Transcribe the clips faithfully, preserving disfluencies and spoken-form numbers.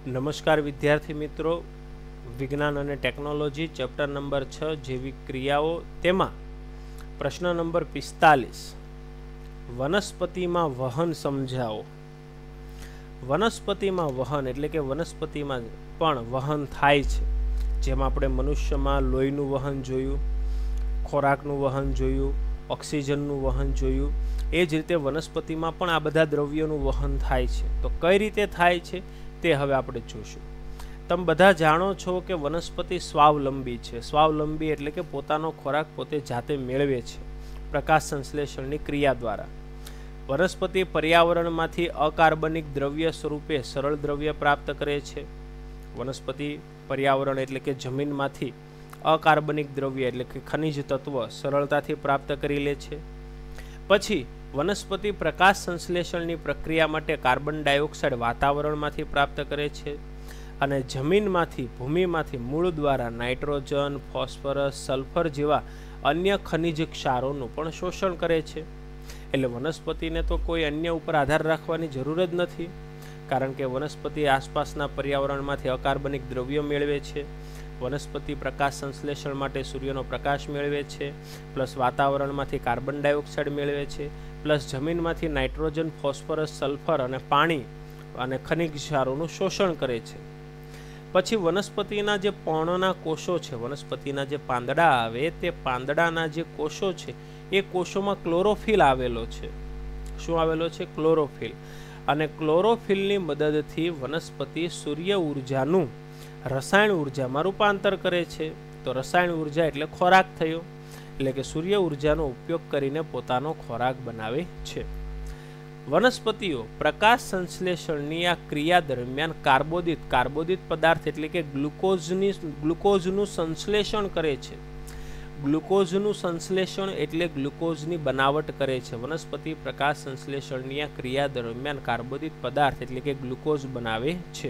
નમસ્કાર વિદ્યાર્થી મિત્રો, વિજ્ઞાન અને ટેકનોલોજી ચેપ્ટર નંબર છ જેવી ક્રિયાઓ, તેમાં પ્રશ્ન નંબર પિસ્તાલીસ, વનસ્પતિમાં વહન સમજાવો. વનસ્પતિમાં વહન એટલે કે વનસ્પતિમાં પણ વહન થાય છે. જેમ આપણે મનુષ્યમાં લોહીનું વહન જોયું, ખોરાકનું વહન જોયું, ઓક્સિજનનું વહન જોયું, એ જ રીતે વનસ્પતિમાં પણ આ બધા દ્રવ્યોનું વહન થાય છે. તો કઈ રીતે થાય છે તે હવે આપણે જોશું. તમે બધા જાણો છો કે વનસ્પતિ સ્વાવલંબી છે. સ્વાવલંબી એટલે કે પોતાનો ખોરાક પોતે જાતે મેળવે છે પ્રકાશ સંશ્લેષણની ક્રિયા દ્વારા. વનસ્પતિ પર્યાવરણમાંથી અકાર્બનિક દ્રવ્ય સ્વરૂપે સરળ દ્રવ્ય પ્રાપ્ત કરે છે. વનસ્પતિ પર્યાવરણ એટલે કે જમીનમાંથી અકાર્બનિક દ્રવ્ય એટલે કે ખનિજ તત્વ સરળતાથી પ્રાપ્ત કરી લે છે. પછી વનસ્પતિ પ્રકાશ સંશ્લેષણની પ્રક્રિયા માટે કાર્બન ડાયોક્સાઇડ વાતાવરણમાંથી પ્રાપ્ત કરે છે અને જમીનમાંથી ભૂમિમાંથી મૂળ દ્વારા નાઇટ્રોજન, ફોસ્ફરસ, સલ્ફર જેવા અન્ય ખનિજ ક્ષારોનું પણ શોષણ કરે છે. એટલે વનસ્પતિને તો કોઈ અન્ય ઉપર આધાર રાખવાની જરૂર જ નથી, કારણ કે વનસ્પતિ આસપાસના પર્યાવરણમાંથી અકાર્બનિક દ્રવ્યો મેળવે છે. વનસ્પતિ પ્રકાશ સંશ્લેષણ માટે સૂર્યનો પ્રકાશ મેળવે છે, પ્લસ વાતાવરણમાંથી કાર્બન ડાયોક્સાઇડ મેળવે છે, પ્લસ જમીનમાંથી નાઇટ્રોજન, ફોસ્ફરસ, સલ્ફર અને પાણી અને ખનિજ ક્ષારોનું શોષણ કરે છે. પછી વનસ્પતિના જે પર્ણના કોષો છે, વનસ્પતિના જે પાંદડા આવે, તે પાંદડાના જે કોષો છે એ કોષોમાં ક્લોરોફિલ આવેલો છે. શું આવેલો છે? ક્લોરોફિલ. અને ક્લોરોફિલની મદદથી વનસ્પતિ સૂર્ય ઉર્જાનું રસાયણ ઉર્જામાં રૂપાંતર કરે છે. તો રસાયણ ઉર્જા એટલે ખોરાક થયો, એટલે કે સૂર્ય ઉર્જાનો ઉપયોગ કરીને પોતાનો ખોરાક બનાવે છે. વનસ્પતિઓ પ્રકાશ સંશ્લેષણની આ ક્રિયા દરમિયાન કાર્બોદિત કાર્બોદિત પદાર્થ એટલે કે ગ્લુકોઝની ગ્લુકોઝનું સંશ્લેષણ કરે છે. ગ્લુકોઝનું સંશ્લેષણ એટલે ગ્લુકોઝની બનાવટ કરે છે. વનસ્પતિ પ્રકાશ સંશ્લેષણની આ ક્રિયા દરમિયાન કાર્બોદિત પદાર્થ એટલે કે ગ્લુકોઝ બનાવે છે.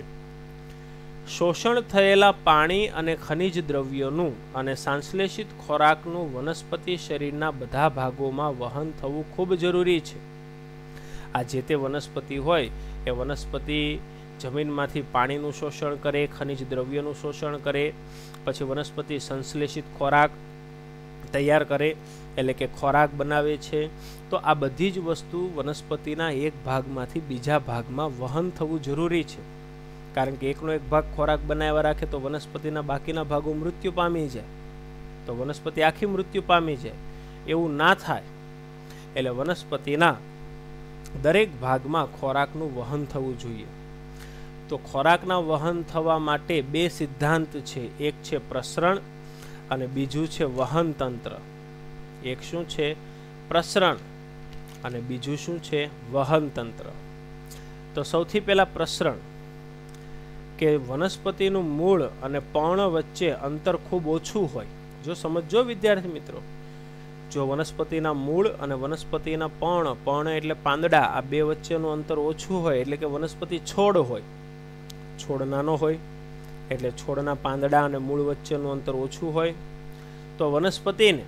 શોષણ થયેલા પાણી અને ખનિજ દ્રવ્યોનું અને સંશ્લેષિત ખોરાકનું વનસ્પતિ શરીરના બધા ભાગોમાં વહન થવું ખૂબ જરૂરી છે. આ જે તે વનસ્પતિ હોય એ વનસ્પતિ જમીનમાંથી પાણીનું શોષણ કરે, ખનિજ દ્રવ્યોનું શોષણ કરે, પછી વનસ્પતિ સંશ્લેષિત ખોરાક તૈયાર કરે એટલે કે ખોરાક બનાવે છે. તો આ બધી જ વસ્તુ વનસ્પતિના એક ભાગમાંથી બીજા ભાગમાં વહન થવું જરૂરી છે, કારણ કે એકનો એક ભાગ ખોરાક બનાવવા રાખે તો વનસ્પતિના બાકીના ભાગો મૃત્યુ પામી જાય, તો વનસ્પતિ આખી મૃત્યુ પામી જાય. એવું ના થાય એટલે વનસ્પતિના દરેક ભાગમાં ખોરાકનું વહન થવું જોઈએ. તો ખોરાકના વહન થવા માટે બે સિદ્ધાંત છે. એક છે પ્રસરણ અને બીજું છે વહન તંત્ર. એક શું છે? પ્રસરણ અને બીજું શું છે? વહન તંત્ર. તો સૌથી પહેલા પ્રસરણ, કે વનસ્પતિનું મૂળ અને પર્ણ વચ્ચે અંતર ખૂબ ઓછું હોય. જો સમજો વિદ્યાર્થી મિત્રો, જો વનસ્પતિના મૂળ અને વનસ્પતિના પર્ણ, પર્ણ એટલે પાંદડા, આ બે વચ્ચેનું અંતર ઓછું હોય એટલે કે વનસ્પતિ છોડ હોય, છોડ નાનો હોય એટલે છોડના પાંદડા અને મૂળ વચ્ચેનું અંતર ઓછું હોય, તો વનસ્પતિને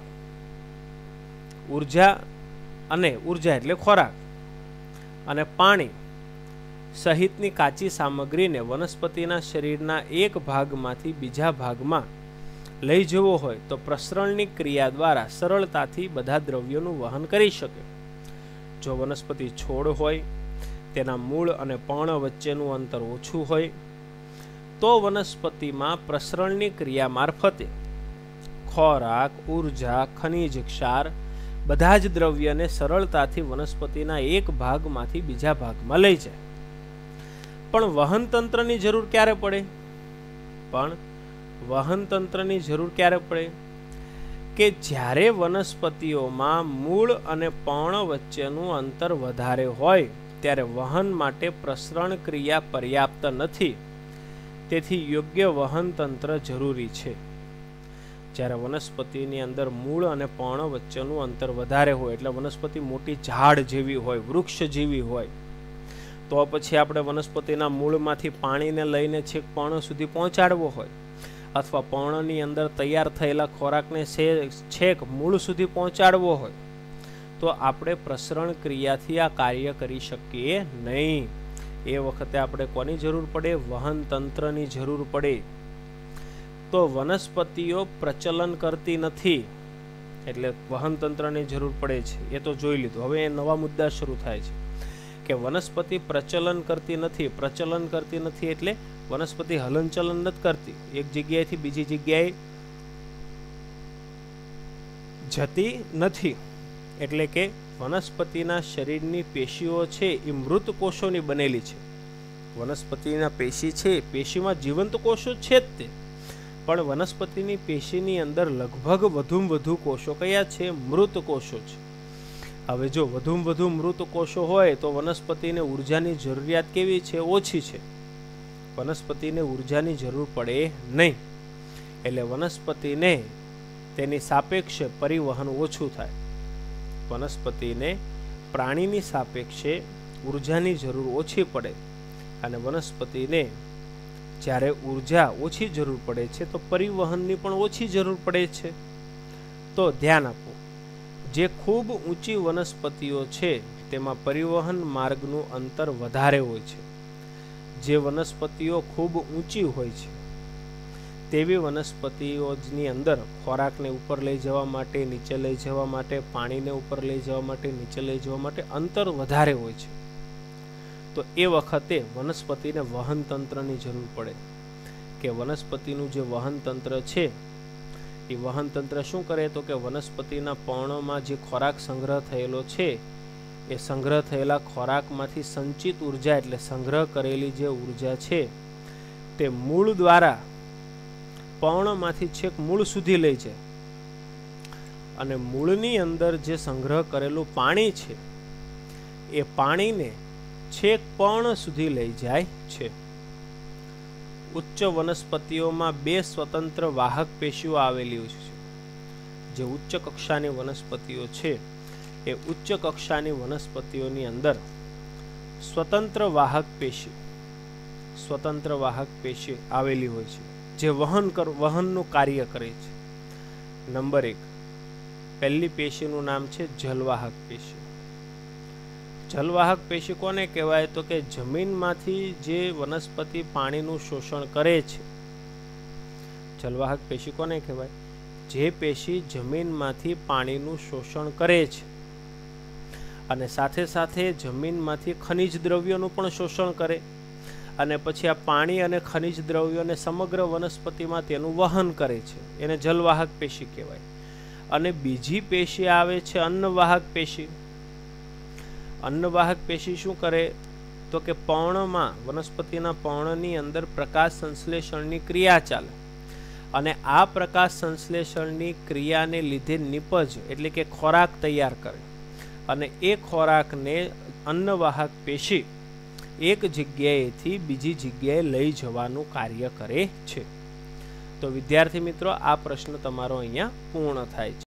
ઉર્જા અને ઉર્જા એટલે ખોરાક અને પાણી સહિતની કાચી સામગ્રીને વનસ્પતિના શરીરના એક ભાગમાંથી બીજા ભાગમાં લઈ જવો હોય તો પ્રસરણની ક્રિયા દ્વારા સરળતાથી બધા દ્રવ્યોનું વહન કરી શકે. જો વનસ્પતિ છોડ હોય, તેના મૂળ અને પર્ણ વચ્ચેનું અંતર ઓછું હોય, તો વનસ્પતિમાં પ્રસરણની ક્રિયા મારફતે ખોરાક, ઉર્જા, ખનિજ ક્ષાર બધા જ દ્રવ્યને સરળતાથી વનસ્પતિના એક ભાગમાંથી બીજા ભાગમાં લઈ જાય. પણ વહન તંત્રની જરૂર ક્યારે પડે? પણ વહન તંત્રની જરૂર ક્યારે પડે? કે જ્યારે વનસ્પતિઓમાં મૂળ અને પર્ણ વચ્ચેનું અંતર વધારે હોય ત્યારે વહન માટે પ્રસરણ ક્રિયા પર્યાપ્ત નથી, તેથી યોગ્ય વહન તંત્ર જરૂરી છે. જ્યારે વનસ્પતિની અંદર મૂળ અને પર્ણ વચ્ચેનું અંતર વધારે હોય એટલે વનસ્પતિ મોટી ઝાડ જેવી હોય, વૃક્ષ જેવી હોય, તો પછી આપણે વનસ્પતિના મૂળમાંથી પાણીને લઈને છેક પર્ણ સુધી પહોંચાડવો હોય, અથવા પર્ણની અંદર તૈયાર થયેલા ખોરાકને છેક મૂળ સુધી પહોંચાડવો હોય, તો આપણે પ્રસરણ ક્રિયાથી આ કાર્ય કરી શકીએ નહીં. એ વખતે આપણે કોની જરૂર પડે? વહન તંત્રની જરૂર પડે. તો વનસ્પતિઓ પ્રચલન કરતી નથી એટલે વહન તંત્રની જરૂર પડે છે, એ તો જોઈ લીધું. હવે એ નવા મુદ્દા શરૂ થાય છે કે વનસ્પતિ પ્રચલન કરતી નથી. પ્રચલન કરતી નથી એટલે વનસ્પતિ હલનચલન નથી કરતી, એક જગ્યાએથી બીજી જગ્યાએ જતી નથી. એટલે કે વનસ્પતિના શરીરની પેશીઓ છે એ મૃત કોષોની બનેલી છે. વનસ્પતિના પેશી છે, પેશીમાં જીવંત કોષો છે જ તે, પણ વનસ્પતિની પેશીની અંદર લગભગ વધુમાં વધુ કોષો કયા છે? મૃત કોષો છે. હવે જો વધુમાં વધુ મૃત કોષો હોય તો વનસ્પતિને ઉર્જાની જરૂરિયાત કેવી છે? ઓછી છે. વનસ્પતિને ઉર્જાની જરૂર પડે નહીં, એટલે વનસ્પતિને તેની સાપેક્ષે પરિવહન ઓછું થાય. વનસ્પતિને પ્રાણીની સાપેક્ષે ઉર્જાની જરૂર ઓછી પડે, અને વનસ્પતિને જ્યારે ઉર્જા ઓછી જરૂર પડે છે તો પરિવહનની પણ ઓછી જરૂર પડે છે. તો ધ્યાન આપો, જે ખૂબ ઊંચી વનસ્પતિઓ છે તેમાં પરિવહન માર્ગનું અંતર વધારે હોય છે. જે વનસ્પતિઓ ખૂબ ઊંચી હોય છે તેવી વનસ્પતિઓની અંદર ખોરાકને ઉપર લઈ જવા માટે, નીચે લઈ જવા માટે, પાણીને ઉપર લઈ જવા માટે, નીચે લઈ જવા માટે અંતર વધારે હોય છે. તો એ વખતે વનસ્પતિને વહન તંત્રની જરૂર પડે કે વનસ્પતિનું જે વહન તંત્ર છે એ વહન તંત્ર શું કરે? તો કે વનસ્પતિના પર્ણોમાં જે ખોરાક સંગ્રહ થયેલો છે એ સંગ્રહ થયેલા ખોરાકમાંથી સંચિત ઉર્જા એટલે સંગ્રહ કરેલી જે ઉર્જા છે તે મૂળ દ્વારા પર્ણમાંથી છેક મૂળ સુધી લઈ જાય, અને મૂળની અંદર જે સંગ્રહ કરેલું પાણી છે એ પાણીને છેક પર્ણ સુધી લઈ જાય છે. ઉચ્ચ વનસ્પતિઓમાં બે સ્વતંત્ર વાહક પેશીઓ આવેલી છે. જે ઉચ્ચ કક્ષાની વનસ્પતિઓ છે એ ઉચ્ચ કક્ષાની વનસ્પતિઓની અંદર સ્વતંત્ર વાહક પેશી સ્વતંત્ર વાહક પેશી આવેલી હોય છે, જે વહન કર વહનનું કાર્ય કરે છે. નંબર એક, પહેલી પેશીનું નામ છે જલવાહક પેશી. જલવાહક પેશી કોને કહેવાય? તો કે જમીનમાંથી જે વનસ્પતિ પાણીનું શોષણ કરે છે. જલવાહક પેશી કોને કહેવાય? જે પેશી જમીનમાંથી પાણીનું શોષણ કરે છે અને સાથે સાથે જમીનમાંથી ખનિજ દ્રવ્યોનું પણ શોષણ કરે, અને પછી આ પાણી અને ખનિજ દ્રવ્યોને સમગ્ર વનસ્પતિમાં તેનું વહન કરે છે. એને જલવાહક પેશી કહેવાય. અને બીજી પેશી આવે છે અન્નવાહક પેશી. અન્નવાહક પેશી શું કરે? તો કે પર્ણમાં, વનસ્પતિના પર્ણની અંદર પ્રકાશ સંશ્લેષણની ક્રિયા ચાલે, અને આ પ્રકાશ સંશ્લેષણની ક્રિયાને લીધે નિપજ એટલે કે ખોરાક તૈયાર કરે, અને એ ખોરાકને અન્નવાહક પેશી એક જગ્યાએથી બીજી જગ્યાએ લઈ જવાનું કાર્ય કરે છે. તો વિદ્યાર્થી મિત્રો, આ પ્રશ્ન તમારો અહીંયા પૂર્ણ થાય છે.